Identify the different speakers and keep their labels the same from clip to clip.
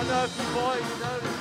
Speaker 1: don't know if you boys noticed.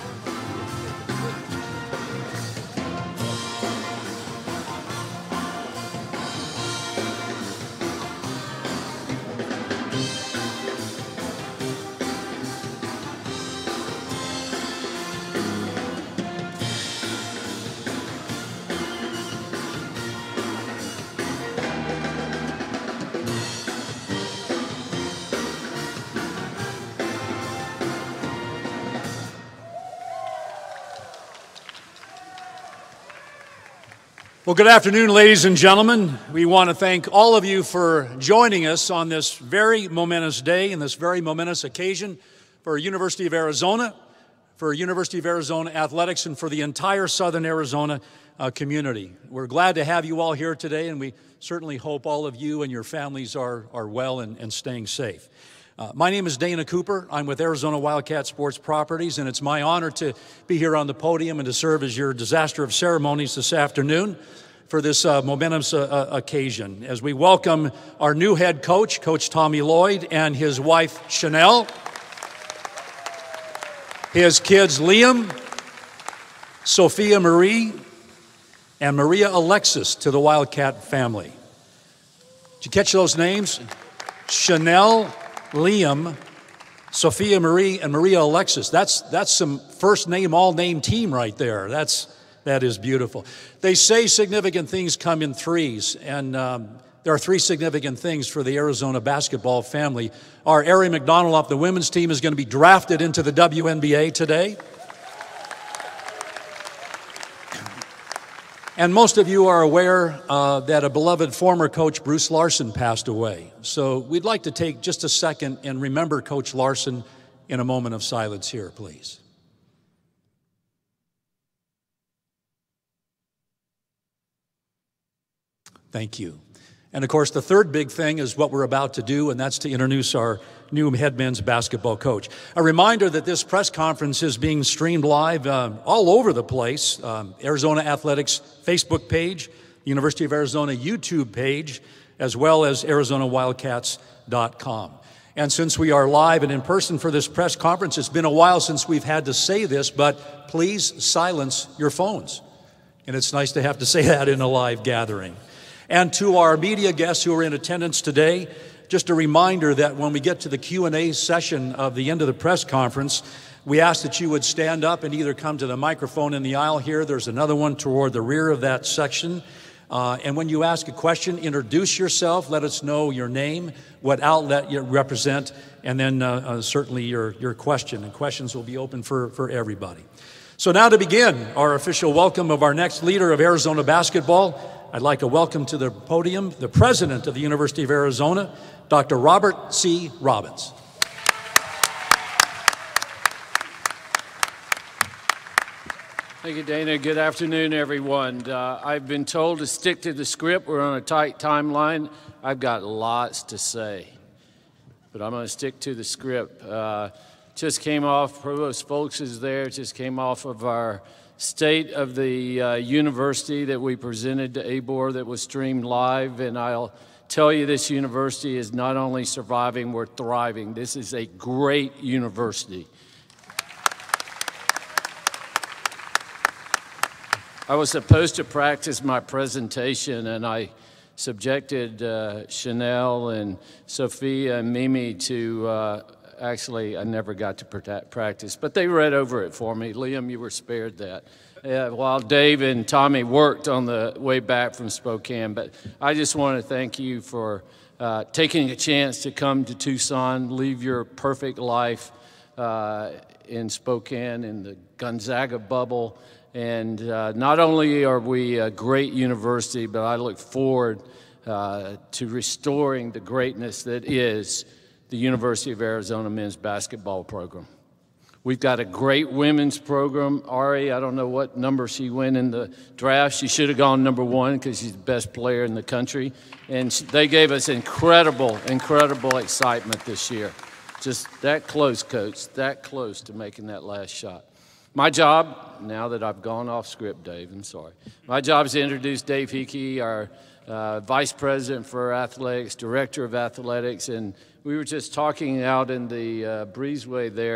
Speaker 2: Well, good afternoon, ladies and gentlemen. We want to thank all of you for joining us on this very momentous day and this very momentous occasion for University of Arizona, for University of Arizona athletics, and for the entire Southern Arizona community. We're glad to have you all here today, and we certainly hope all of you and your families are well and staying safe. My name is Dana Cooper. I'm with Arizona Wildcat Sports Properties, and it's my honor to be here on the podium and to serve as your disaster of ceremonies this afternoon for this momentous occasion as we welcome our new head coach, Coach Tommy Lloyd, and his wife, Chanel, his kids, Liam, Sophia Marie, and Maria Alexis to the Wildcat family. Did you catch those names? Chanel, Liam, Sophia Marie, and Maria Alexis. That's some first name, all name team right there. That is beautiful. They say significant things come in threes, and there are three significant things for the Arizona basketball family. Our Ari McDonald off the women's team is going to be drafted into the WNBA today. And most of you are aware that a beloved former coach, Bruce Larson, passed away. So we'd like to take just a second and remember Coach Larson in a moment of silence here, please. Thank you. And of course, the third big thing is what we're about to do, and that's to introduce our new head men's basketball coach. A reminder that this press conference is being streamed live all over the place. Arizona Athletics Facebook page, University of Arizona YouTube page, as well as ArizonaWildcats.com. And since we are live and in person for this press conference, it's been a while since we've had to say this, but please silence your phones. And it's nice to have to say that in a live gathering. And to our media guests who are in attendance today, just a reminder that when we get to the Q&A session of the end of the press conference, we ask that you would stand up and either come to the microphone in the aisle here. There's another one toward the rear of that section. And when you ask a question, introduce yourself. Let us know your name, what outlet you represent, and then certainly your question. And questions will be open for everybody. So now to begin our official welcome of our next leader of Arizona basketball, I'd like to welcome to the podium the president of the University of Arizona, Dr. Robert C. Robbins.
Speaker 1: Thank you, Dana. Good afternoon, everyone. I've been told to stick to the script. We're on a tight timeline. I've got lots to say, but I'm going to stick to the script. Just came off, Provost Folks is there, just came off of our state of the university that we presented to ABOR that was streamed live, and I'll tell you this university is not only surviving, we're thriving. This is a great university. I was supposed to practice my presentation, and I subjected Chanel and Sophia and Mimi to actually, I never got to practice, but they read over it for me. Liam, you were spared that. While Dave and Tommy worked on the way back from Spokane. But I just want to thank you for taking a chance to come to Tucson, leave your perfect life in Spokane, in the Gonzaga bubble. And not only are we a great university, but I look forward to restoring the greatness that is the University of Arizona men's basketball program. We've got a great women's program. Ari, I don't know what number she went in the draft. She should have gone number 1 because she's the best player in the country. And they gave us incredible excitement this year. Just that close, Coach, that close to making that last shot. My job, now that I've gone off script, Dave, I'm sorry. My job is to introduce Dave Heeke, our Vice President for Athletics, Director of Athletics, and we were just talking out in the breezeway there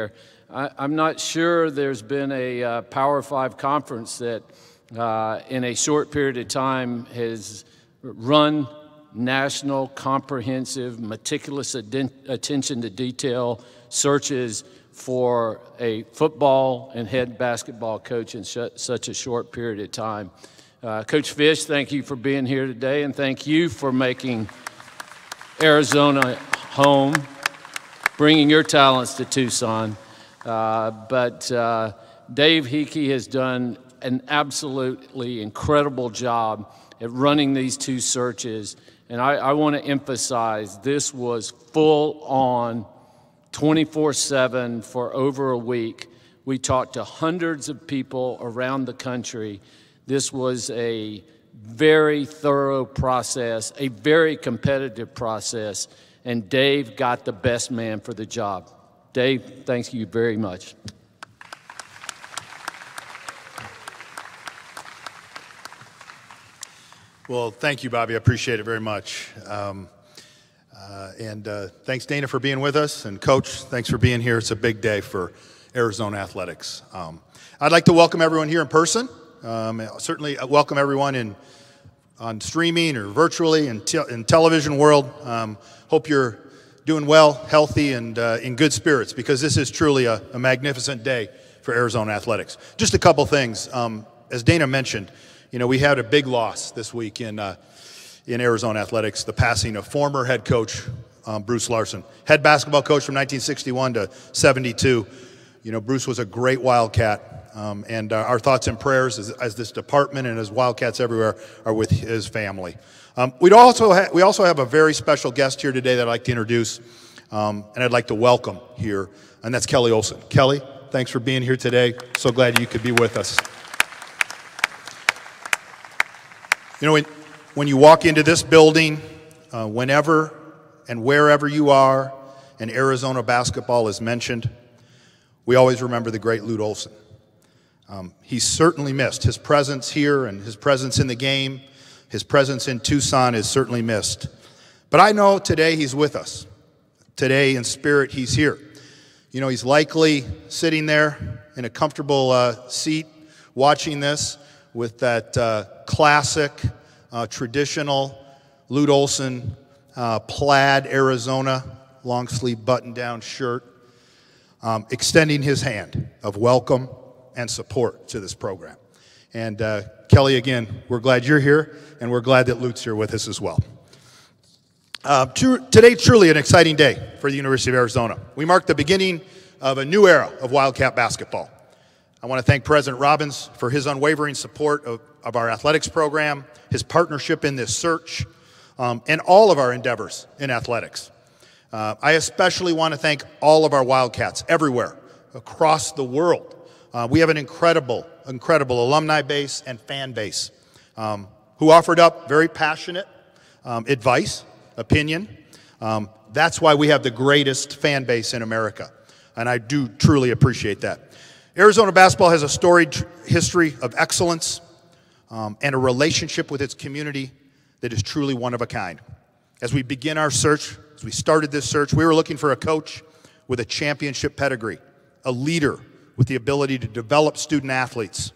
Speaker 1: I'm not sure there's been a Power 5 conference that in a short period of time has run national, comprehensive, meticulous attention to detail searches for a football and head basketball coach in such a short period of time. Coach Fish, thank you for being here today, and thank you for making Arizona home, bringing your talents to Tucson. But Dave Heeke has done an absolutely incredible job at running these two searches. And I want to emphasize this was full on 24/7 for over a week. We talked to hundreds of people around the country. This was a very thorough process, a very competitive process, and Dave got the best man for the job. Dave, thank you very much.
Speaker 3: Well, thank you, Bobby. I appreciate it very much. Thanks, Dana, for being with us. And, Coach, thanks for being here. It's a big day for Arizona athletics. I'd like to welcome everyone here in person. Certainly welcome everyone on streaming or virtually in television world. Hope you're doing well, healthy, and in good spirits, because this is truly a magnificent day for Arizona athletics. Just a couple things. As Dana mentioned, we had a big loss this week in Arizona athletics, the passing of former head coach Bruce Larson, head basketball coach from 1961 to 72. Bruce was a great Wildcat, and our thoughts and prayers as this department and as Wildcats everywhere are with his family. We also have a very special guest here today that I'd like to introduce, and I'd like to welcome here, and that's Kelly Olson. Kelly, thanks for being here today. So glad you could be with us. When you walk into this building, whenever and wherever you are, and Arizona basketball is mentioned, we always remember the great Lute Olson. He's certainly missed. His presence here and his presence in the game, his presence in Tucson is certainly missed. But I know today he's with us. Today, in spirit, he's here. He's likely sitting there in a comfortable seat watching this with that classic, traditional Lute Olson plaid Arizona long-sleeve button-down shirt, extending his hand of welcome and support to this program. And Kelly, again, we're glad you're here, and we're glad that Lute's here with us as well. Today, truly an exciting day for the University of Arizona. We mark the beginning of a new era of Wildcat basketball. I want to thank President Robbins for his unwavering support of our athletics program, his partnership in this search, and all of our endeavors in athletics. I especially want to thank all of our Wildcats everywhere across the world. We have an incredible alumni base and fan base who offered up very passionate advice, opinion. That's why we have the greatest fan base in America, and I do truly appreciate that. Arizona basketball has a storied history of excellence and a relationship with its community that is truly one of a kind. As we begin our search, as we started this search, we were looking for a coach with a championship pedigree, a leader with the ability to develop student athletes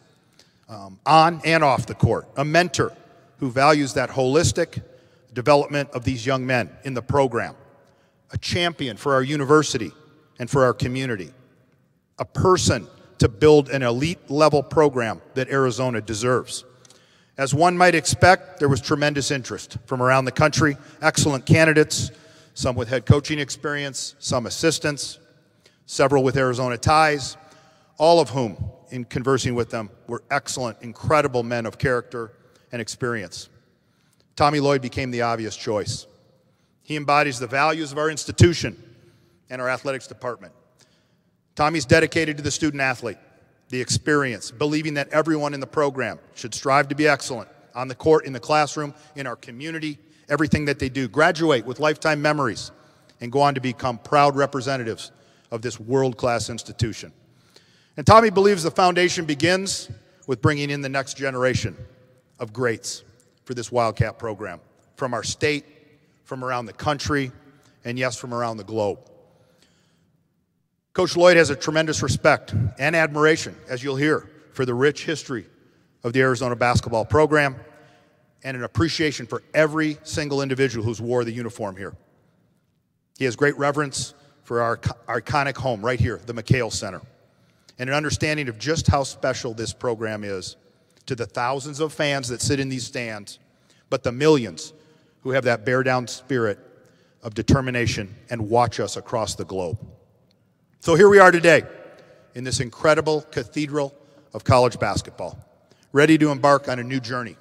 Speaker 3: on and off the court, a mentor who values that holistic development of these young men in the program, a champion for our university and for our community, a person to build an elite-level program that Arizona deserves. As one might expect, there was tremendous interest from around the country, excellent candidates, some with head coaching experience, some assistants, several with Arizona ties, all of whom, in conversing with them, were excellent, incredible men of character and experience. Tommy Lloyd became the obvious choice. He embodies the values of our institution and our athletics department. Tommy's dedicated to the student athlete, the experience, believing that everyone in the program should strive to be excellent on the court, in the classroom, in our community, everything that they do, graduate with lifetime memories, and go on to become proud representatives of this world-class institution. And Tommy believes the foundation begins with bringing in the next generation of greats for this Wildcat program, from our state, from around the country, and yes, from around the globe. Coach Lloyd has a tremendous respect and admiration, as you'll hear, for the rich history of the Arizona basketball program and an appreciation for every single individual who's wore the uniform here. He has great reverence for our iconic home right here, the McHale Center, and an understanding of just how special this program is to the thousands of fans that sit in these stands, but the millions who have that bear-down spirit of determination and watch us across the globe. So here we are today in this incredible cathedral of college basketball, ready to embark on a new journey,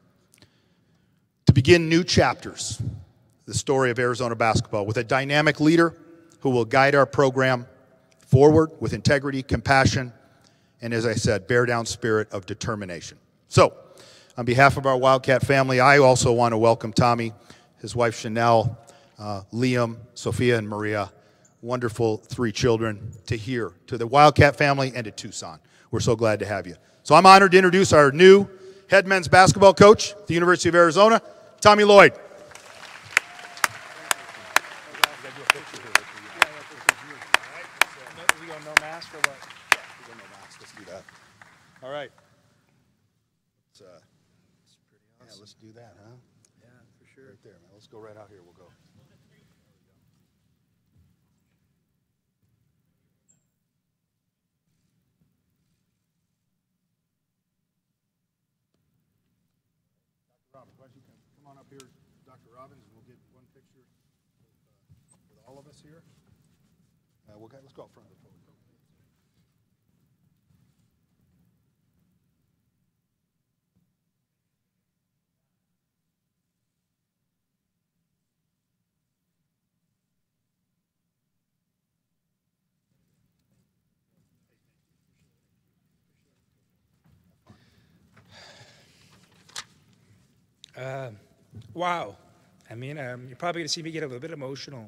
Speaker 3: to begin new chapters, the story of Arizona basketball, with a dynamic leader who will guide our program forward with integrity, compassion, and, as I said, bear-down spirit of determination. So, on behalf of our Wildcat family, I also want to welcome Tommy, his wife Chanel, Liam, Sophia, and Maria, wonderful 3 children, to here, to the Wildcat family, and to Tucson. We're so glad to have you. So I'm honored to introduce our new head men's basketball coach at the University of Arizona, Tommy Lloyd. All right. Yeah, let's do that, huh?
Speaker 4: Yeah, for sure.
Speaker 3: Right there, man. Let's go right out here. We'll go. Dr. Robbins, why don't you come on up here, Dr. Robbins, and we'll get one picture with all of us here. Let's go up front of the podium.
Speaker 4: Wow. I mean, you're probably going to see me get a little bit emotional.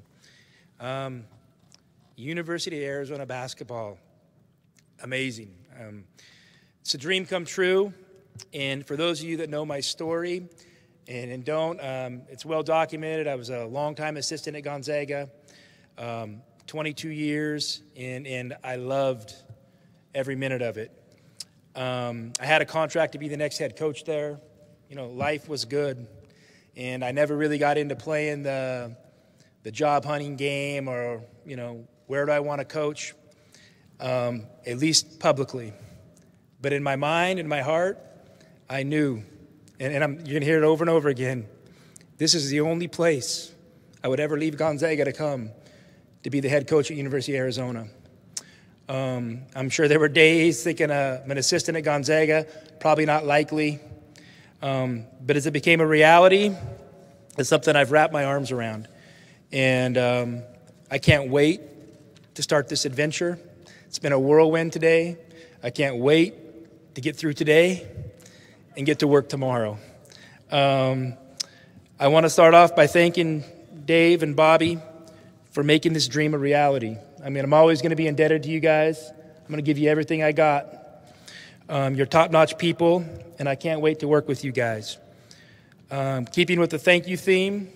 Speaker 4: University of Arizona basketball, amazing. It's a dream come true. And for those of you that know my story and don't, it's well documented. I was a longtime assistant at Gonzaga, 22 years, and I loved every minute of it. I had a contract to be the next head coach there. You know, life was good, and I never really got into playing the job hunting game or, you know, where do I want to coach, at least publicly. But in my mind, in my heart, I knew, and you're going to hear it over and over again, this is the only place I would ever leave Gonzaga to come to be the head coach at University of Arizona. I'm sure there were days thinking I'm an assistant at Gonzaga, probably not likely. But as it became a reality, it's something I've wrapped my arms around. And I can't wait to start this adventure. It's been a whirlwind today. I can't wait to get through today and get to work tomorrow. I want to start off by thanking Dave and Bobby for making this dream a reality. I mean, I'm always going to be indebted to you guys. I'm going to give you everything I got. You're top-notch people, and I can't wait to work with you guys. Keeping with the thank you theme,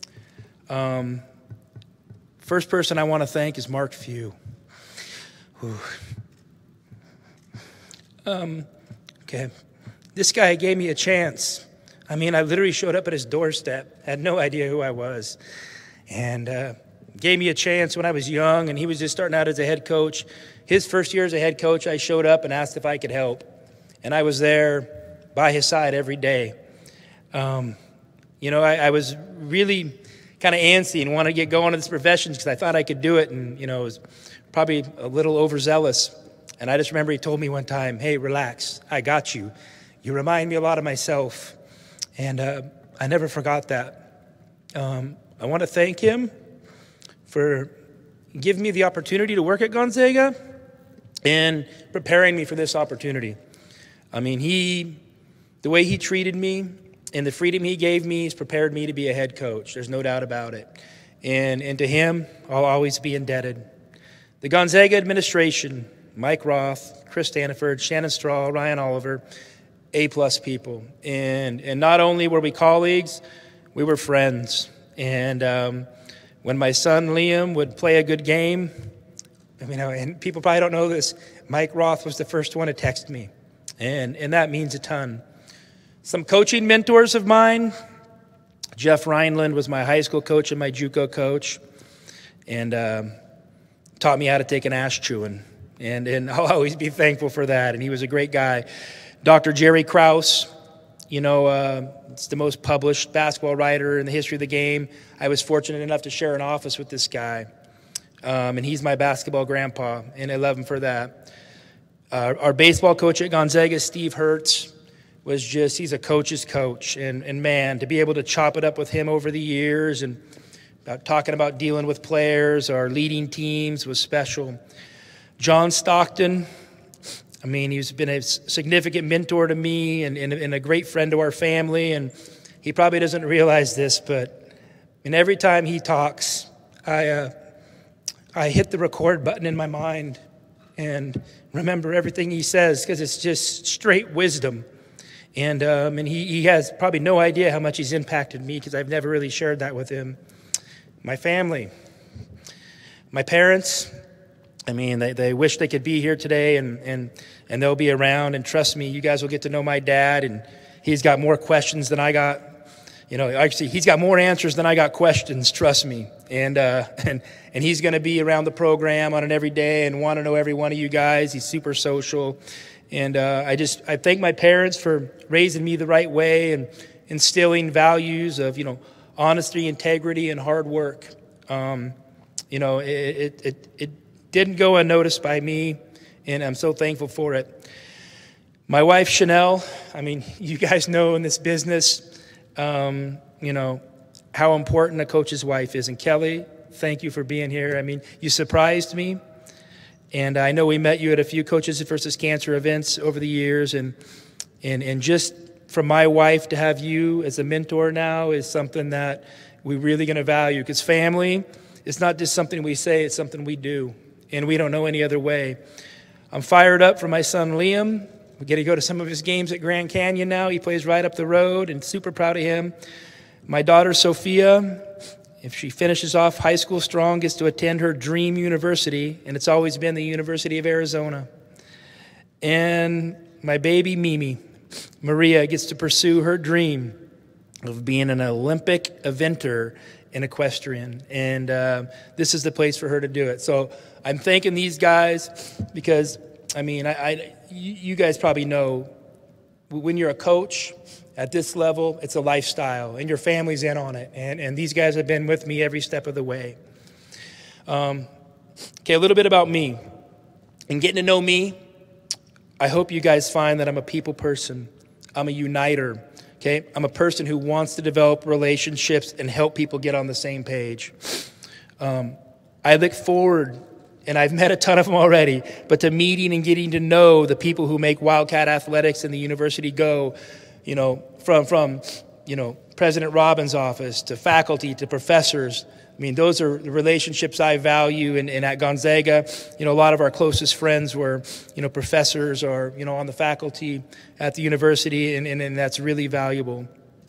Speaker 4: first person I want to thank is Mark Few. Okay, this guy gave me a chance. I mean, I literally showed up at his doorstep, had no idea who I was, and gave me a chance when I was young, and he was just starting out as a head coach. His first year as a head coach, I showed up and asked if I could help, and I was there by his side every day. You know, I was really kind of antsy and wanted to get going in this profession because I thought I could do it, and, you know, it was probably a little overzealous. And I just remember he told me one time, hey, relax, I got you. You remind me a lot of myself. And I never forgot that. I want to thank him for giving me the opportunity to work at Gonzaga and preparing me for this opportunity. I mean, the way he treated me and the freedom he gave me has prepared me to be a head coach. There's no doubt about it. And to him, I'll always be indebted. The Gonzaga administration, Mike Roth, Chris Staniford, Shannon Straw, Ryan Oliver, A-plus people. And not only were we colleagues, we were friends. And when my son Liam would play a good game, and people probably don't know this, Mike Roth was the first one to text me, and that means a ton. Some coaching mentors of mine, Jeff Rhineland was my high school coach and my JUCO coach, and taught me how to take an ass chewing, and I'll always be thankful for that, and he was a great guy. Dr. Jerry Krause, it's the most published basketball writer in the history of the game. I was fortunate enough to share an office with this guy, and he's my basketball grandpa, and I love him for that. Our baseball coach at Gonzaga, Steve Hertz, he's a coach's coach, and man, to be able to chop it up with him over the years and talking about dealing with players or leading teams was special. John Stockton, he's been a significant mentor to me and a great friend to our family, and he probably doesn't realize this, but every time he talks, I hit the record button in my mind and remember everything he says because it's just straight wisdom. And he has probably no idea how much he's impacted me because I've never really shared that with him. My family, my parents, they wish they could be here today and they'll be around. And trust me, you guys will get to know my dad, and he's got more questions than I got. Actually, he's got more answers than I got questions, trust me. And he's going to be around the program on an every day and want to know every one of you guys. He's super social. And I thank my parents for raising me the right way and instilling values of, honesty, integrity, and hard work. It didn't go unnoticed by me, and I'm so thankful for it. My wife, Chanel, you guys know in this business, how important a coach's wife is. And Kelly, thank you for being here. You surprised me. And I know we met you at a few Coaches versus Cancer events over the years, and just from my wife to have you as a mentor now is something that we're really going to value, because family is not just something we say, it's something we do, and we don't know any other way. I'm fired up for my son Liam. We get to go to some of his games at Grand Canyon now. He plays right up the road, and super proud of him. My daughter Sophia, if she finishes off high school strong, gets to attend her dream university, and it's always been the University of Arizona. And my baby Mimi, Maria, gets to pursue her dream of being an Olympic eventer in equestrian, and this is the place for her to do it. So I'm thanking these guys because, you guys probably know when you're a coach at this level, it's a lifestyle, and your family's in on it. And these guys have been with me every step of the way. A little bit about me. And getting to know me, I hope you guys find that I'm a people person. I'm a uniter. Okay? I'm a person who wants to develop relationships and help people get on the same page. I look forward, and I've met a ton of them already, but to meeting and getting to know the people who make Wildcat Athletics and the university go, from President Robbins' office to faculty to professors. Those are the relationships I value. And at Gonzaga, a lot of our closest friends were, professors or, on the faculty at the university, and that's really valuable.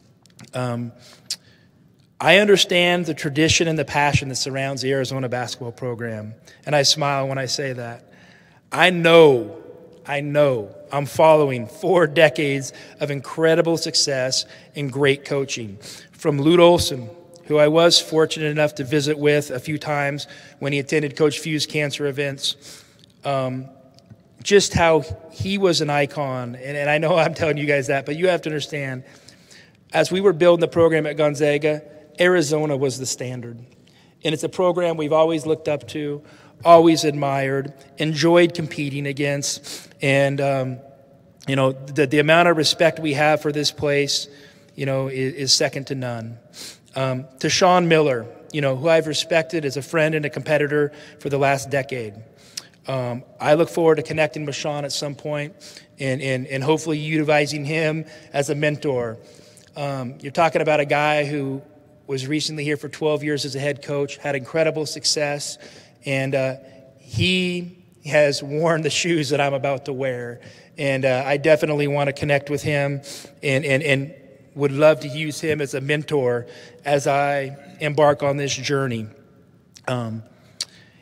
Speaker 4: I understand the tradition and the passion that surrounds the Arizona basketball program, and I smile when I say that. I know I'm following 4 decades of incredible success and great coaching. From Lute Olson, who I was fortunate enough to visit with a few times when he attended Coach Few's cancer events, just how he was an icon. And I know I'm telling you guys that, but you have to understand, as we were building the program at Gonzaga, Arizona was the standard. And it's a program we've always looked up to, always admired, enjoyed competing against. And, the amount of respect we have for this place, is second to none. To Sean Miller, who I've respected as a friend and a competitor for the last decade. I look forward to connecting with Sean at some point and hopefully utilizing him as a mentor. You're talking about a guy who was recently here for 12 years as a head coach, had incredible success, and he has worn the shoes that I'm about to wear. And I definitely want to connect with him and would love to use him as a mentor as I embark on this journey.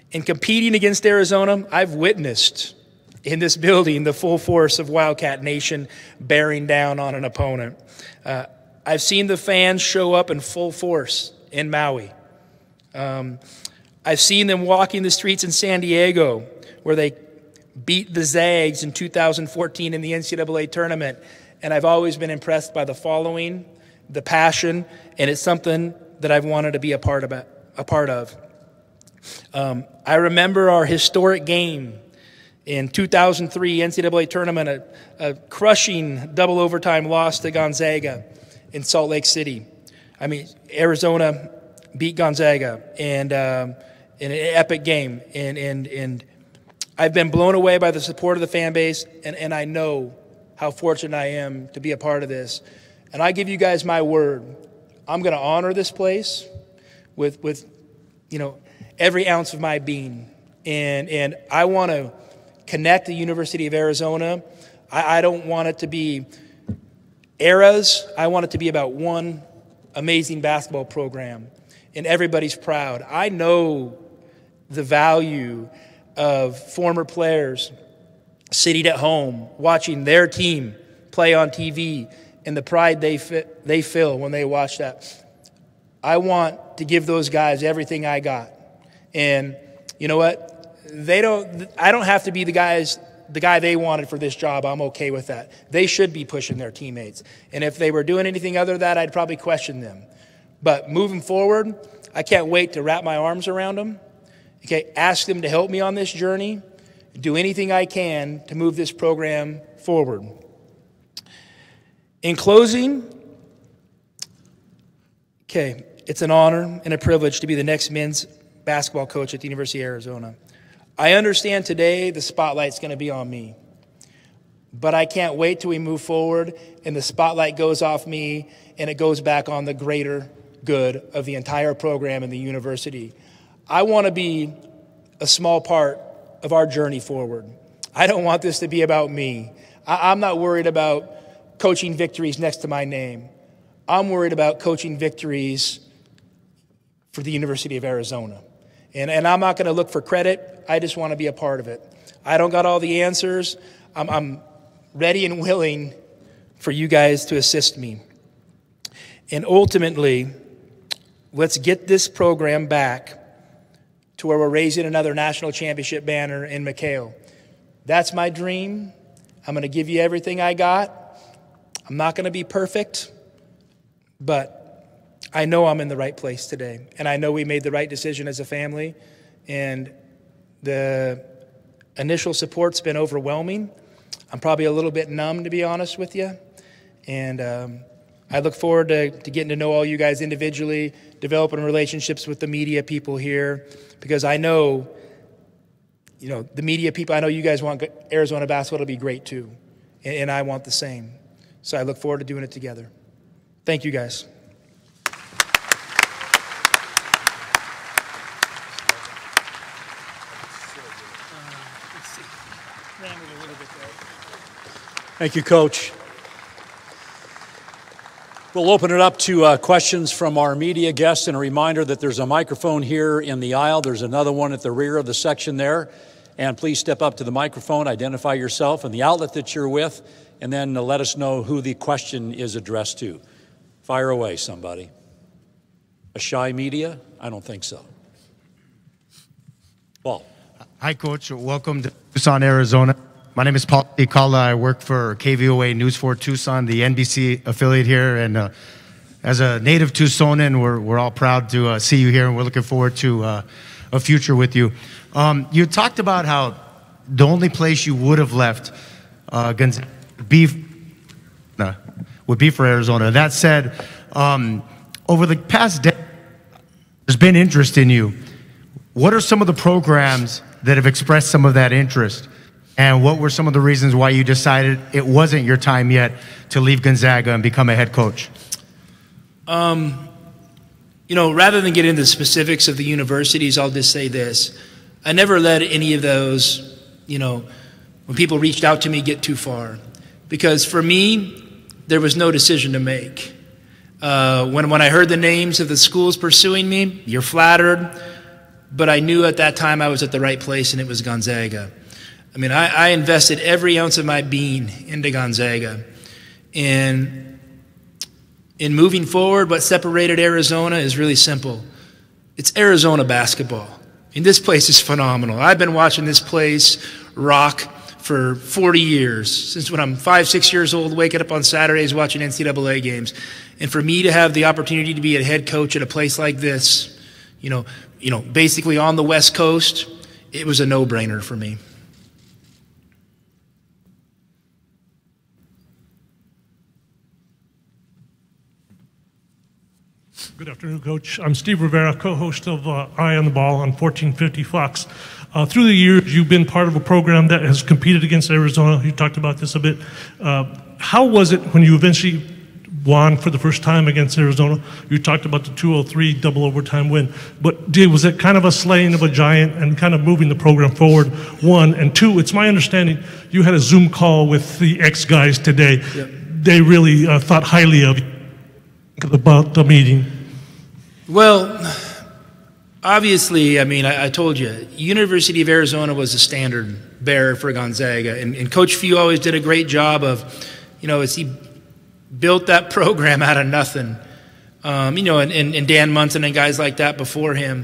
Speaker 4: In competing against Arizona, I've witnessed in this building the full force of Wildcat Nation bearing down on an opponent. I've seen the fans show up in full force in Maui. I've seen them walking the streets in San Diego where they beat the Zags in 2014 in the NCAA tournament, and I've always been impressed by the following, the passion, and it's something that I've wanted to be a part of. I remember our historic game in 2003 NCAA tournament, a crushing double overtime loss to Gonzaga in Salt Lake City. I mean, Arizona beat Gonzaga and in an epic game, and I've been blown away by the support of the fan base, and I know how fortunate I am to be a part of this. And I give you guys my word, I'm going to honor this place with every ounce of my being, and I want to connect the University of Arizona. I don't want it to be eras. I want it to be about one amazing basketball program, and everybody's proud. I know the value of former players sitting at home watching their team play on TV and the pride they feel when they watch that. I want to give those guys everything I got. And you know what? I don't have to be the guy they wanted for this job. I'm okay with that. They should be pushing their teammates. And if they were doing anything other than that, I'd probably question them. But moving forward, I can't wait to wrap my arms around them. Okay, ask them to help me on this journey, do anything I can to move this program forward. In closing, okay, it's an honor and a privilege to be the next men's basketball coach at the University of Arizona. I understand today the spotlight's going to be on me, but I can't wait till we move forward and the spotlight goes off me and it goes back on the greater good of the entire program and the university. I want to be a small part of our journey forward. I don't want this to be about me. I'm not worried about coaching victories next to my name. I'm worried about coaching victories for the University of Arizona. And I'm not going to look for credit. I just want to be a part of it. I don't got all the answers. I'm ready and willing for you guys to assist me. And ultimately, let's get this program back to where we're raising another national championship banner in McHale. That's my dream. I'm going to give you everything I got. I'm not going to be perfect, but I know I'm in the right place today. And I know we made the right decision as a family. And the initial support's been overwhelming. I'm probably a little bit numb, to be honest with you. And I look forward to getting to know all you guys individually, developing relationships with the media people here, because I know, the media people, I know you guys want Arizona basketball to be great too, and I want the same. So I look forward to doing it together. Thank you, guys.
Speaker 2: Thank you, Coach. We'll open it up to questions from our media guests, and a reminder that there's a microphone here in the aisle. There's another one at the rear of the section there. And please step up to the microphone, identify yourself and the outlet that you're with, and then let us know who the question is addressed to. Fire away, somebody. A shy media? I don't think so. Paul.
Speaker 5: Hi, Coach. Welcome to Tucson, Arizona. My name is Paul Icala. I work for KVOA News 4 Tucson, the NBC affiliate here. And as a native Tucsonan, we're all proud to see you here, and we're looking forward to a future with you. You talked about how the only place you would have left Gonzaga would be for Arizona. That said, over the past decade, there's been interest in you. What are some of the programs that have expressed some of that interest? And what were some of the reasons why you decided it wasn't your time yet to leave Gonzaga and become a head coach?
Speaker 4: Rather than get into the specifics of the universities, I'll just say this. I never let any of those, when people reached out to me, get too far. Because for me, there was no decision to make. When I heard the names of the schools pursuing me, you're flattered. but I knew at that time I was at the right place, and it was Gonzaga. I mean, I invested every ounce of my being into Gonzaga. And in moving forward, what separated Arizona is really simple. It's Arizona basketball. And this place is phenomenal. I've been watching this place rock for 40 years, since when I'm 5, 6 years old, waking up on Saturdays watching NCAA games. And for me to have the opportunity to be a head coach at a place like this, basically on the West Coast, it was a no-brainer for me.
Speaker 6: Good afternoon, Coach. I'm Steve Rivera, co-host of Eye on the Ball on 1450 Fox. Through the years, you've been part of a program that has competed against Arizona. You talked about this a bit. How was it when you eventually won for the first time against Arizona? You talked about the 203 double overtime win. But was it kind of a slaying of a giant and kind of moving the program forward, one? And two, it's my understanding you had a Zoom call with the ex-guys today. Yep. They really thought highly of you about the meeting.
Speaker 4: Well, obviously, I mean, I told you, University of Arizona was the standard bearer for Gonzaga. And Coach Few always did a great job of, as he built that program out of nothing, and Dan Munson and guys like that before him,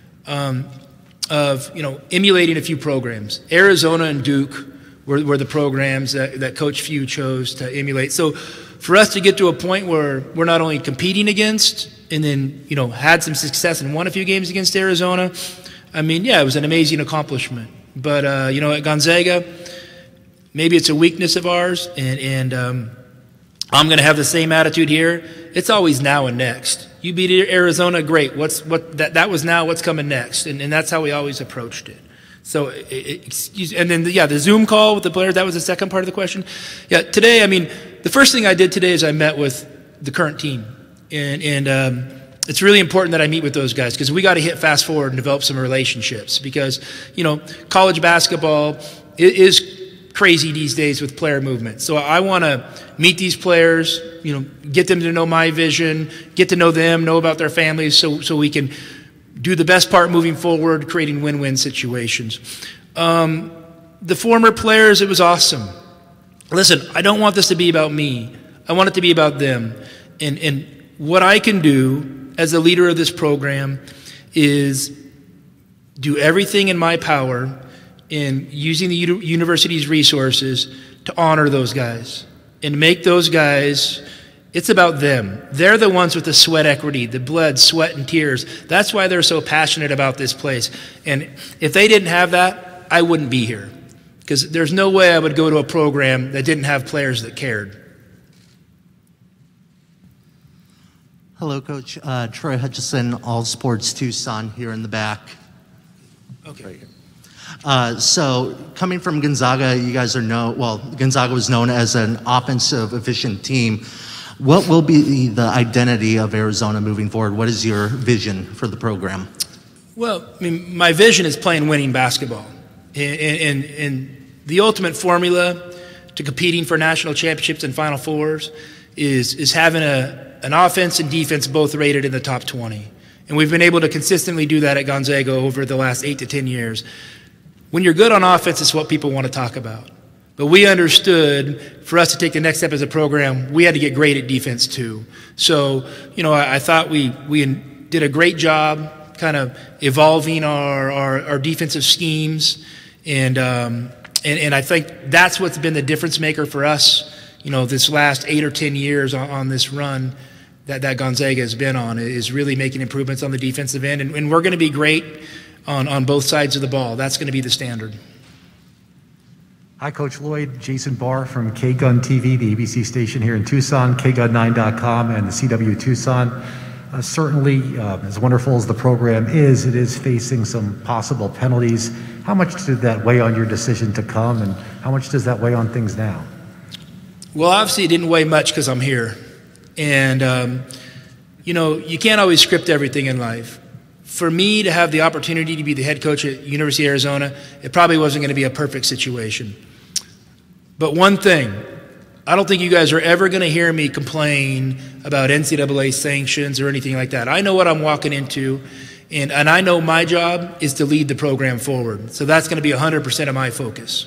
Speaker 4: emulating a few programs. Arizona and Duke were the programs that Coach Few chose to emulate. So for us to get to a point where we're not only competing against and then, had some success and won a few games against Arizona, I mean, yeah, it was an amazing accomplishment. But, at Gonzaga, maybe it's a weakness of ours, and I'm going to have the same attitude here. It's always now and next. You beat Arizona, great. That was now, what's coming next? And that's how we always approached it. So, and then, the Zoom call with the players, that was the second part of the question. Yeah, today, I mean, the first thing I did today is I met with the current team. And it's really important that I meet with those guys because we got to hit fast forward and develop some relationships because, college basketball is crazy these days with player movement. So I want to meet these players, get them to know my vision, get to know them, know about their families so we can do the best part moving forward, creating win-win situations. The former players, it was awesome. Listen, I don't want this to be about me. I want it to be about them. And what I can do as the leader of this program is do everything in my power in using the university's resources to honor those guys and make those guys, it's about them. They're the ones with the sweat equity, the blood, sweat, and tears. That's why they're so passionate about this place. And if they didn't have that, I wouldn't be here because there's no way I would go to a program that didn't have players that cared.
Speaker 7: Hello, Coach. Troy Hutchison, All Sports Tucson, here in the back.
Speaker 4: Okay.
Speaker 7: So coming from Gonzaga, you guys are Gonzaga was known as an offensive, efficient team. What will be the identity of Arizona moving forward? What is your vision for the program? Well,
Speaker 4: I mean, my vision is playing winning basketball. And the ultimate formula to competing for national championships and Final Fours is having an offense and defense both rated in the top 20. And we've been able to consistently do that at Gonzaga over the last 8 to 10 years. When you're good on offense, it's what people want to talk about. But we understood for us to take the next step as a program, we had to get great at defense too. So, I thought we did a great job kind of evolving our defensive schemes. And I think that's what's been the difference maker for us, this last 8 or 10 years on this run that Gonzaga has been on, is really making improvements on the defensive end. And we're going to be great on both sides of the ball. That's going to be the standard.
Speaker 8: Hi, Coach Lloyd. Jason Barr from KGUN TV, the ABC station here in Tucson, KGUN9.com, and the CW Tucson. Certainly, as wonderful as the program is, it is facing some possible penalties. How much did that weigh on your decision to come, and how much does that weigh on things now?
Speaker 4: Well, obviously, it didn't weigh much because I'm here. And, you can't always script everything in life. For me to have the opportunity to be the head coach at University of Arizona, it probably wasn't going to be a perfect situation. But one thing, I don't think you guys are ever going to hear me complain about NCAA sanctions or anything like that. I know what I'm walking into, And I know my job is to lead the program forward. So that's going to be 100% of my focus.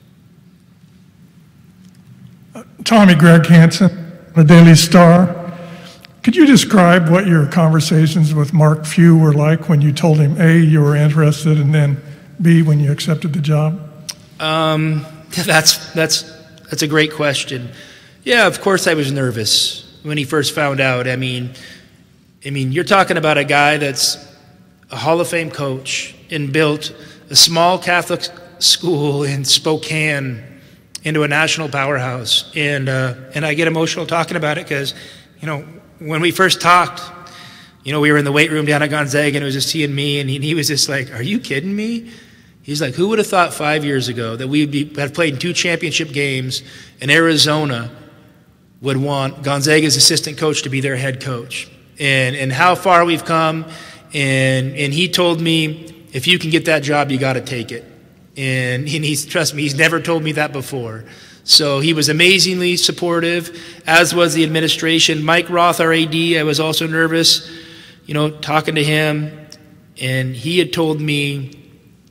Speaker 9: Tommy Greg Hansen, the Daily Star. Could you describe what your conversations with Mark Few were like when you told him, A, you were interested, and then B, when you accepted the job?
Speaker 4: That's a great question. Yeah, of course I was nervous when he first found out. I mean, you're talking about a guy that's a Hall of Fame coach and built a small Catholic school in Spokane into a national powerhouse. And I get emotional talking about it because, when we first talked, we were in the weight room down at Gonzaga, and it was just he and me, and he was just like, are you kidding me? He's like, who would have thought 5 years ago that we'd have played in 2 championship games and Arizona would want Gonzaga's assistant coach to be their head coach? And how far we've come. And he told me, if you can get that job, you got to take it. And trust me, he's never told me that before. So he was amazingly supportive, as was the administration. Mike Roth, our AD, I was also nervous, talking to him. And he had told me,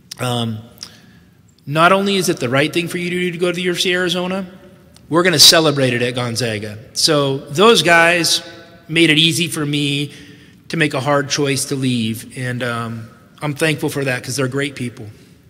Speaker 4: not only is it the right thing for you to do to go to the University of Arizona, we're going to celebrate it at Gonzaga. So those guys made it easy for me to make a hard choice to leave. And I'm thankful for that because they're great people.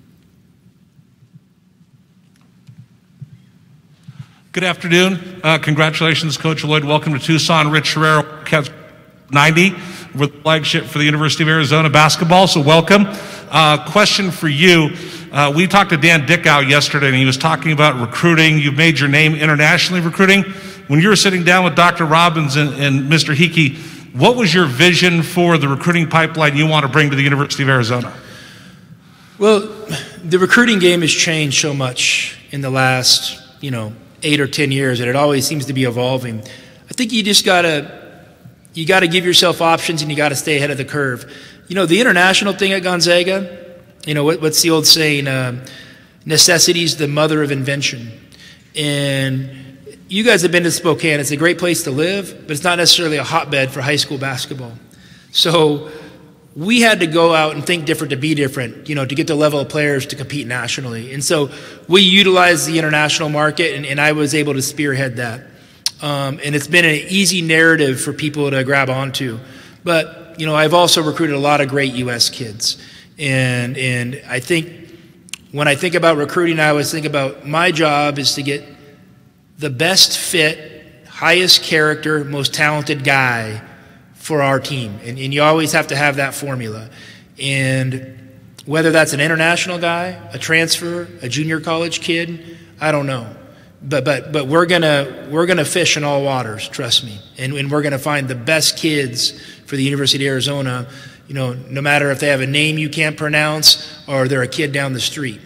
Speaker 10: Good afternoon. Congratulations, Coach Lloyd. Welcome to Tucson. Rich Herrera, 90. We're the flagship for the University of Arizona basketball, so welcome. Question for you. We talked to Dan Dickow yesterday, and he was talking about recruiting. You've made your name internationally recruiting. When you were sitting down with Dr. Robbins and Mr. Heeke, what was your vision for the recruiting pipeline you want to bring to the University of Arizona?
Speaker 4: Well, the recruiting game has changed so much in the last, 8 or 10 years, and it always seems to be evolving. I think you just gotta give yourself options, and you gotta stay ahead of the curve. The international thing at Gonzaga, what's the old saying? Necessity's the mother of invention. And you guys have been to Spokane. It's a great place to live, but it's not necessarily a hotbed for high school basketball. So we had to go out and think different to be different, to get the level of players to compete nationally. And so we utilized the international market, and I was able to spearhead that. And it's been an easy narrative for people to grab onto. But, I've also recruited a lot of great U.S. kids. And I think when I think about recruiting, I always think about my job is to get the best fit, highest character, most talented guy for our team. And you always have to have that formula. And whether that's an international guy, a transfer, a junior college kid, I don't know. But we're gonna fish in all waters, trust me. And we're gonna find the best kids for the University of Arizona, no matter if they have a name you can't pronounce or they're a kid down the street.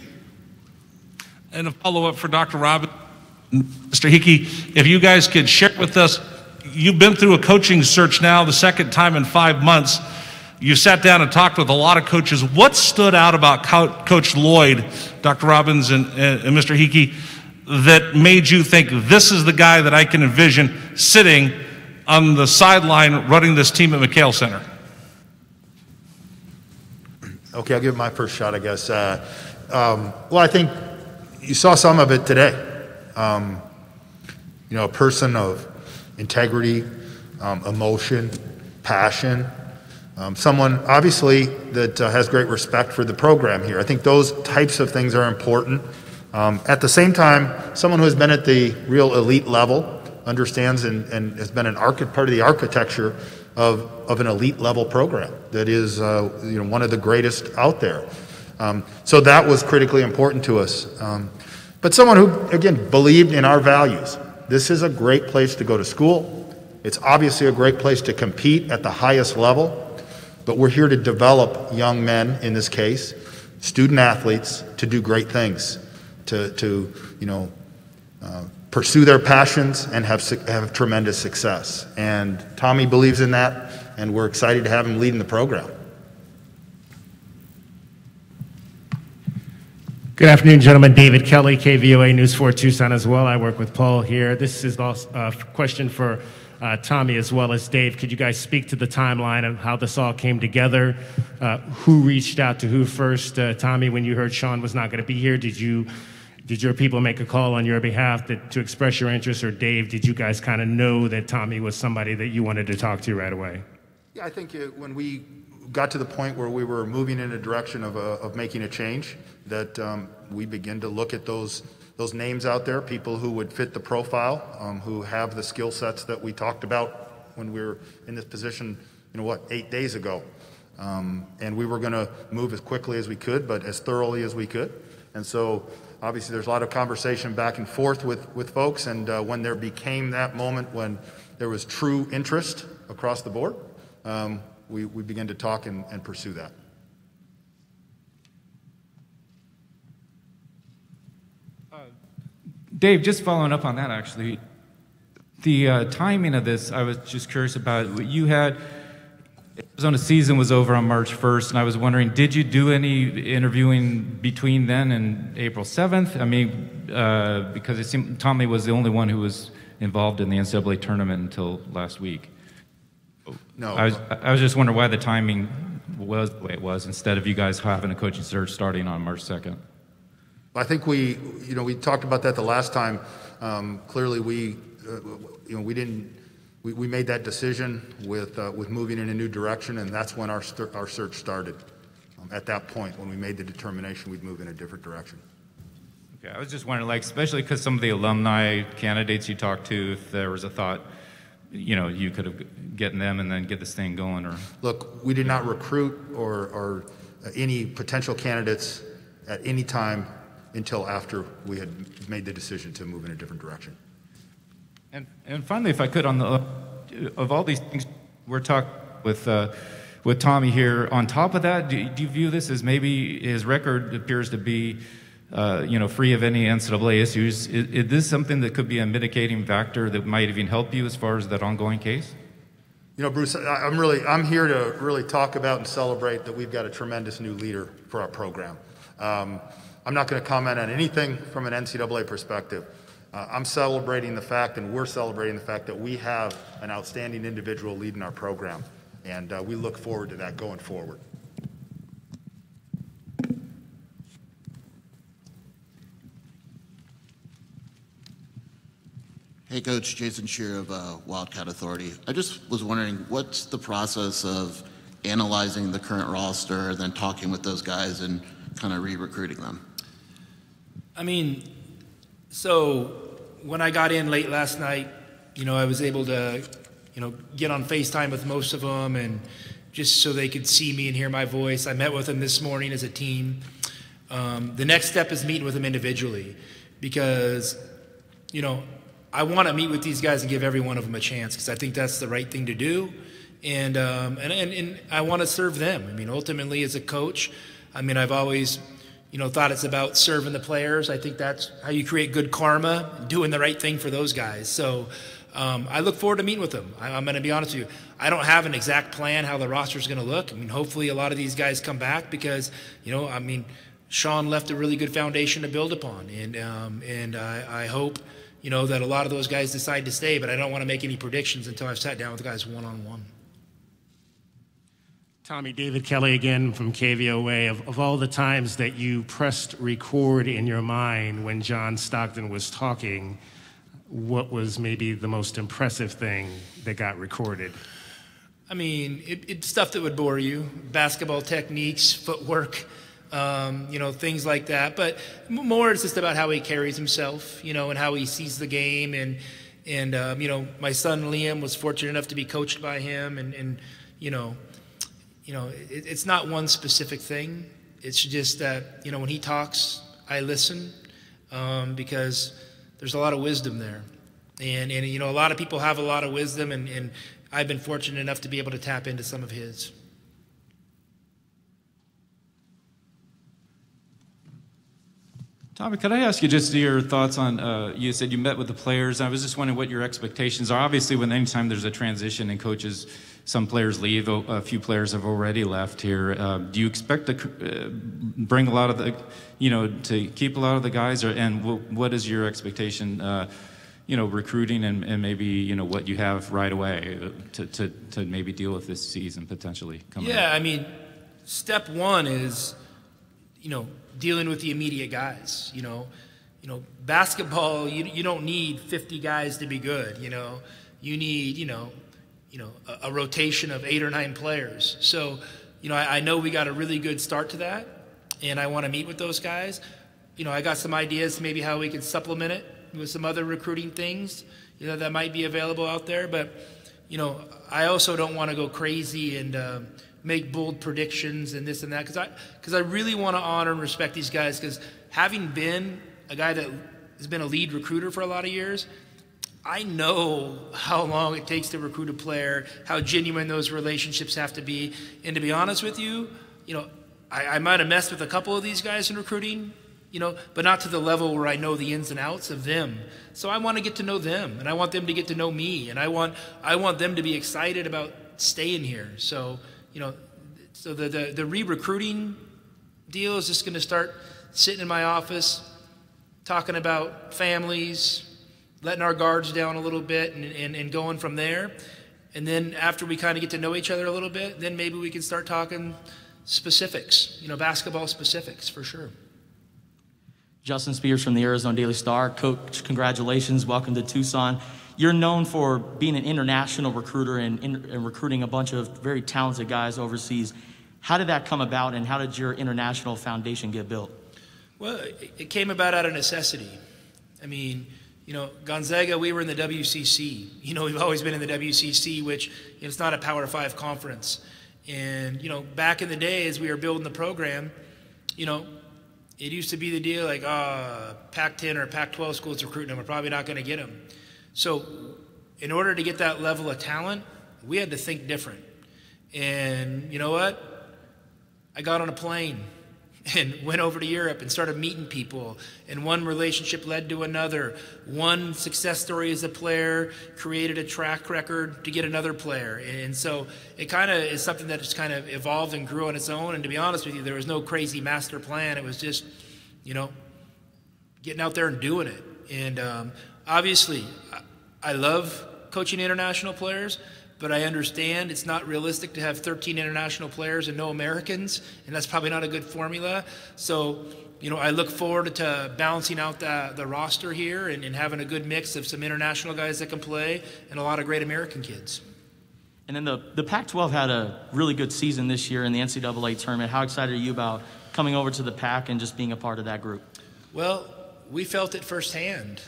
Speaker 10: And a follow-up for Dr. Robbins. Mr. Heeke, if you guys could share with us, you've been through a coaching search now the second time in 5 months. You sat down and talked with a lot of coaches. What stood out about Coach Lloyd, Dr. Robbins, and Mr. Heeke that made you think this is the guy that I can envision sitting on the sideline running this team at McHale Center?
Speaker 3: Okay, I'll give it my first shot, I guess. Well, I think you saw some of it today. A person of integrity, emotion, passion, someone obviously that has great respect for the program here. I think those types of things are important. At the same time, someone who has been at the real elite level, understands and has been part of the architecture of an elite level program that is one of the greatest out there. So that was critically important to us. But someone who, again, believed in our values. This is a great place to go to school. It's obviously a great place to compete at the highest level, but we're here to develop young men, in this case, student athletes, to do great things, to pursue their passions and have tremendous success. And Tommy believes in that, and we're excited to have him leading the program.
Speaker 11: Good afternoon, gentlemen. David Kelly, KVOA News 4 Tucson as well. I work with Paul here. This is also a question for Tommy as well as Dave. Could you guys speak to the timeline of how this all came together? Who reached out to who first? Tommy, when you heard Sean was not going to be here, did your people make a call on your behalf to express your interest? Or Dave, did you guys kind of know that Tommy was somebody that you wanted to talk to right away?
Speaker 3: Yeah, I think when we got to the point where we were moving in a direction of making a change, that we began to look at those names out there, people who would fit the profile, who have the skill sets that we talked about when we were in this position, 8 days ago. And we were going to move as quickly as we could, but as thoroughly as we could. And so obviously there's a lot of conversation back and forth with folks, and when there became that moment when there was true interest across the board, we began to talk and pursue that.
Speaker 12: Dave, just following up on that, actually, the timing of this, I was just curious about. You had, Arizona season was over on March 1st, and I was wondering, did you do any interviewing between then and April 7th? I mean, because it seemed Tommy was the only one who was involved in the NCAA tournament until last week.
Speaker 3: No.
Speaker 12: I was just wondering why the timing was the way it was, instead of you guys having a coaching search starting on March 2nd.
Speaker 3: I think we talked about that the last time. Clearly, we made that decision with moving in a new direction, and that's when our search started. At that point, when we made the determination, we'd move in a different direction.
Speaker 12: Okay, I was just wondering, especially because some of the alumni candidates you talked to, if there was a thought, you could have gotten them and then get this thing going, or.
Speaker 3: Look, we did not recruit or any potential candidates at any time until after we had made the decision to move in a different direction.
Speaker 12: And finally, if I could, of all these things we're talking with Tommy here, on top of that, do you view this as maybe his record appears to be, free of any NCAA issues? Is this something that could be a mitigating factor that might even help you as far as that ongoing case?
Speaker 3: Bruce, I'm here to really talk about and celebrate that we've got a tremendous new leader for our program. I'm not going to comment on anything from an NCAA perspective. I'm celebrating the fact, and we're celebrating the fact, that we have an outstanding individual leading our program, and we look forward to that going forward.
Speaker 13: Hey, Coach, Jason Shear of Wildcat Authority. I just was wondering, what's the process of analyzing the current roster, then talking with those guys and kind of re-recruiting them?
Speaker 4: I mean, so when I got in late last night, I was able to, get on FaceTime with most of them, and just so they could see me and hear my voice. I met with them this morning as a team. The next step is meeting with them individually, because, I want to meet with these guys and give every one of them a chance, because I think that's the right thing to do. And I want to serve them. I mean, ultimately, as a coach, I've always, thought it's about serving the players. I think that's how you create good karma, doing the right thing for those guys. So I look forward to meeting with them. I'm going to be honest with you. I don't have an exact plan how the roster is going to look. Hopefully a lot of these guys come back, because, Sean left a really good foundation to build upon. And I hope, that a lot of those guys decide to stay, but I don't want to make any predictions until I've sat down with the guys one-on-one.
Speaker 11: Tommy, David Kelly again from KVOA. Of all the times that you pressed record in your mind when John Stockton was talking, what was maybe the most impressive thing that got recorded?
Speaker 4: It's stuff that would bore you. Basketball techniques, footwork, things like that. But more it's just about how he carries himself, and how he sees the game. And my son Liam was fortunate enough to be coached by him. And it's not one specific thing. It's just that, when he talks, I listen, because there's a lot of wisdom there. And a lot of people have a lot of wisdom, and I've been fortunate enough to be able to tap into some of his.
Speaker 12: Tommy, could I ask you just your thoughts on, you said you met with the players. I was just wondering what your expectations are. Obviously, anytime there's a transition in coaches, some players leave, a few players have already left here. Do you expect to bring a lot of the, to keep a lot of the guys, and what is your expectation, recruiting and maybe, what you have right away to maybe deal with this season potentially coming up?
Speaker 4: Yeah, I mean, step one is, dealing with the immediate guys. Basketball, you don't need 50 guys to be good. You need, a rotation of 8 or 9 players. So, I know we got a really good start to that, and I want to meet with those guys. I got some ideas maybe how we could supplement it with some other recruiting things, that might be available out there. But, I also don't want to go crazy and make bold predictions and this and that, because I really want to honor and respect these guys, because having been a guy that has been a lead recruiter for a lot of years, I know how long it takes to recruit a player, how genuine those relationships have to be. And to be honest with you, I might have messed with a couple of these guys in recruiting, but not to the level where I know the ins and outs of them. So I want to get to know them, and I want them to get to know me, and I want them to be excited about staying here. So, so the re-recruiting deal is just going to start sitting in my office, talking about families, letting our guards down a little bit, and going from there. And then after we kind of get to know each other a little bit, then maybe we can start talking specifics, basketball specifics for sure.
Speaker 14: Justin Spears from the Arizona Daily Star. Coach, congratulations. Welcome to Tucson. You're known for being an international recruiter and recruiting a bunch of very talented guys overseas. How did that come about, and how did your international foundation get built? Well,
Speaker 4: it came about out of necessity. I mean, Gonzaga, we were in the WCC. We've always been in the WCC, which it's not a Power 5 conference. And, back in the day as we were building the program, it used to be the deal like, Pac-10 or Pac-12 schools recruiting them. We're probably not going to get them. So in order to get that level of talent, we had to think different. And you know what? I got on a plane and went over to Europe and started meeting people. And one relationship led to another. One success story as a player created a track record to get another player. And so it kind of is something that just kind of evolved and grew on its own. And to be honest with you, there was no crazy master plan. It was just, getting out there and doing it. And obviously, I love coaching international players, but I understand it's not realistic to have 13 international players and no Americans, and that's probably not a good formula. So, I look forward to balancing out the roster here and having a good mix of some international guys that can play and a lot of great American kids.
Speaker 14: And then the Pac-12 had a really good season this year in the NCAA tournament. How excited are you about coming over to the Pac and just being a part of that group?
Speaker 4: Well, we felt it firsthand.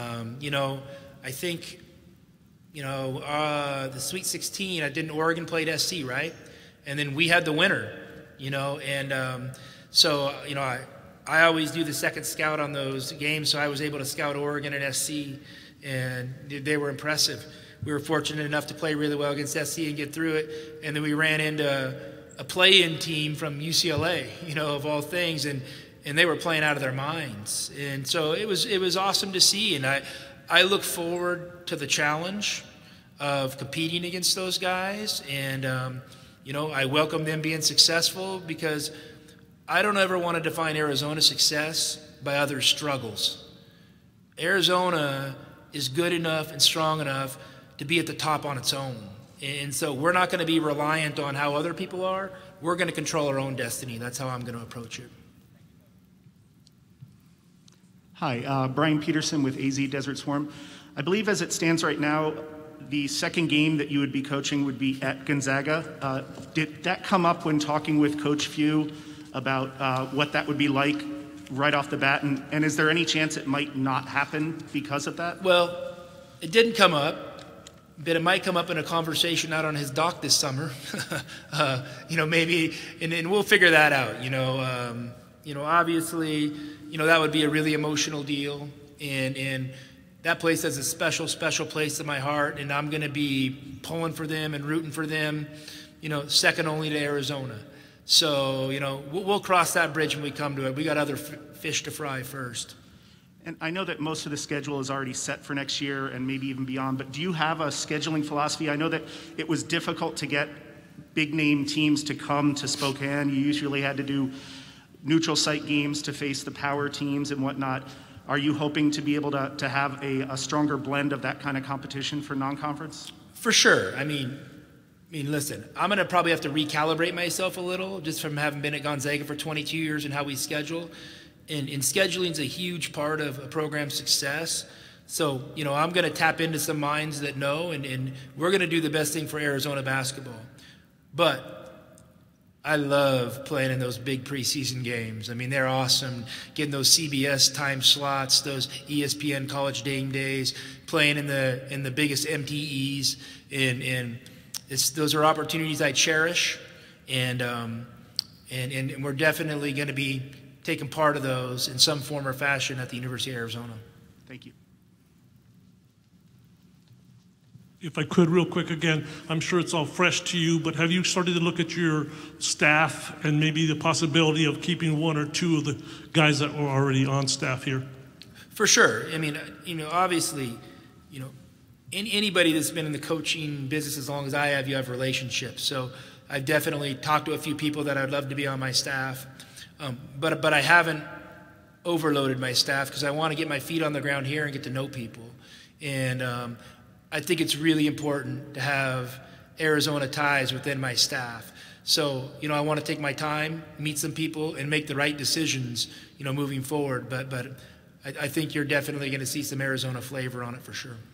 Speaker 4: I think, the Sweet 16, I did Oregon played SC, right? And then we had the winner, so, I always do the second scout on those games, so I was able to scout Oregon and SC, and they were impressive. We were fortunate enough to play really well against SC and get through it, and then we ran into a play-in team from UCLA, of all things, and they were playing out of their minds. And so it was awesome to see, and I look forward to the challenge of competing against those guys, and I welcome them being successful, because I don't ever want to define Arizona's success by others' struggles. Arizona is good enough and strong enough to be at the top on its own, and so we're not going to be reliant on how other people are. We're going to control our own destiny. That's how I'm going to approach it.
Speaker 15: Hi, Brian Peterson with AZ Desert Swarm. I believe as it stands right now, the second game that you would be coaching would be at Gonzaga. Did that come up when talking with Coach Few about what that would be like right off the bat? And is there any chance it might not happen because of that?
Speaker 4: Well, it didn't come up, but it might come up in a conversation out on his dock this summer. Maybe, and we'll figure that out. Obviously, that would be a really emotional deal, and that place has a special place in my heart, and I'm going to be pulling for them and rooting for them, second only to Arizona. So, we'll cross that bridge when we come to it. We got other fish to fry first.
Speaker 15: And I know that most of the schedule is already set for next year and maybe even beyond, but do you have a scheduling philosophy? I know that it was difficult to get big-name teams to come to Spokane. You usually had to do neutral site games to face the power teams and whatnot. Are you hoping to be able to have a stronger blend of that kind of competition for non-conference?
Speaker 4: For sure. I mean, listen, I'm going to probably have to recalibrate myself a little just from having been at Gonzaga for 22 years and how we schedule. And scheduling is a huge part of a program's success. So, I'm going to tap into some minds that know, and we're going to do the best thing for Arizona basketball. But I love playing in those big preseason games. I mean, they're awesome. Getting those CBS time slots, those ESPN College Game Days, playing in the biggest MTEs, and those are opportunities I cherish, and we're definitely going to be taking part of those in some form or fashion at the University of Arizona.
Speaker 15: Thank you.
Speaker 6: If I could, real quick again, I'm sure it's all fresh to you, but have you started to look at your staff and maybe the possibility of keeping one or two of the guys that were already on staff here?
Speaker 4: For sure. I mean, obviously, anybody that's been in the coaching business as long as I have, you have relationships. So I've definitely talked to a few people that I'd love to be on my staff, but I haven't overloaded my staff because I want to get my feet on the ground here and get to know people. And I think it's really important to have Arizona ties within my staff. So, I want to take my time, meet some people, and make the right decisions, moving forward. But I think you're definitely going to see some Arizona flavor on it for sure.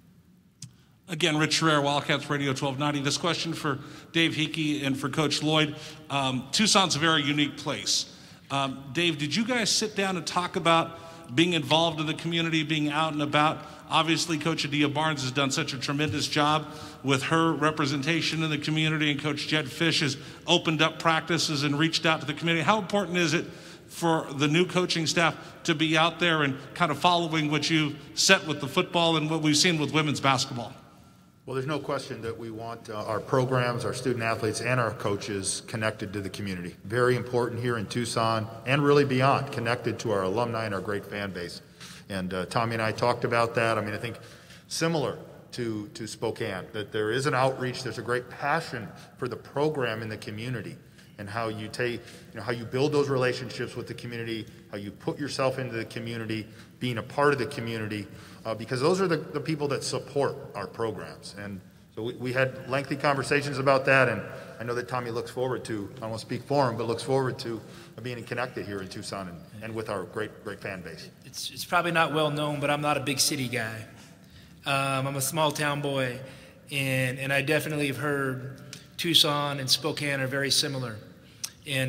Speaker 10: Again, Rich Schreier, Wildcats Radio 1290. This question for Dave Heeke and for Coach Lloyd. Tucson's a very unique place. Dave, did you guys sit down and talk about being involved in the community, being out and about? Obviously, Coach Adia Barnes has done such a tremendous job with her representation in the community, and Coach Jed Fish has opened up practices and reached out to the community. How important is it for the new coaching staff to be out there and kind of following what you set with the football and what we've seen with women's basketball?
Speaker 3: Well, there's no question that we want our programs, our student athletes, and our coaches connected to the community. Very important here in Tucson and really beyond, connected to our alumni and our great fan base. And Tommy and I talked about that. I mean, I think similar to Spokane, that there is an outreach, there's a great passion for the program in the community and how you how you build those relationships with the community, how you put yourself into the community, being a part of the community, because those are the people that support our programs. And so we had lengthy conversations about that, and I know that Tommy looks forward to, I don't want to speak for him, but looks forward to being connected here in Tucson and with our great fan base.
Speaker 4: It's probably not well known, but I'm not a big city guy. I'm a small town boy, and I definitely have heard Tucson and Spokane are very similar. And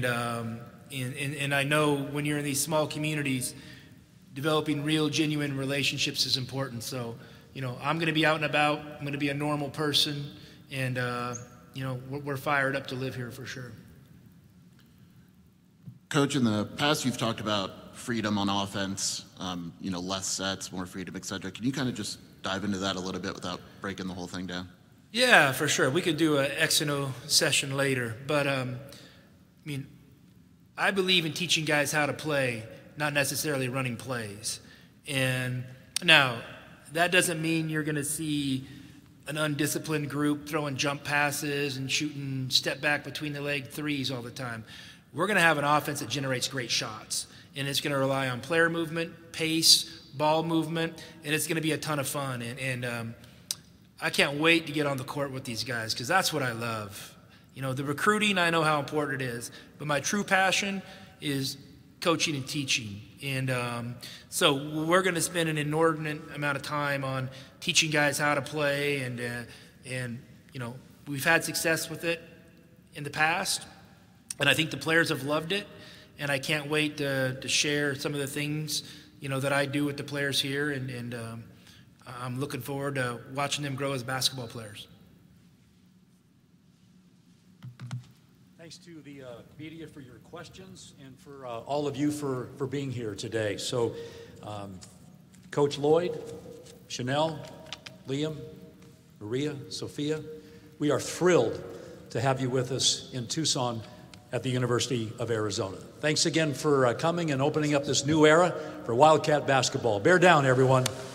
Speaker 4: I know when you're in these small communities, developing real, genuine relationships is important. So, I'm going to be out and about. I'm going to be a normal person, and we're fired up to live here for sure.
Speaker 13: Coach, in the past, you've talked about freedom on offense, less sets, more freedom, et cetera. Can you kind of just dive into that a little bit without breaking the whole thing down?
Speaker 4: Yeah, for sure. We could do an X and O session later. But, I believe in teaching guys how to play, not necessarily running plays. And now, that doesn't mean you're going to see an undisciplined group throwing jump passes and shooting step back between the leg threes all the time. We're going to have an offense that generates great shots, and it's going to rely on player movement, pace, ball movement, and it's going to be a ton of fun. And I can't wait to get on the court with these guys because that's what I love. The recruiting, I know how important it is, but my true passion is coaching and teaching. And so we're going to spend an inordinate amount of time on teaching guys how to play, and we've had success with it in the past, and I think the players have loved it, and I can't wait to share some of the things that I do with the players here, and I'm looking forward to watching them grow as basketball players.
Speaker 2: Thanks to the media for your questions and for all of you for being here today. So, Coach Lloyd, Chanel, Liam, Maria, Sophia, we are thrilled to have you with us in Tucson at the University of Arizona. Thanks again for coming and opening up this new era for Wildcat basketball. Bear down, everyone.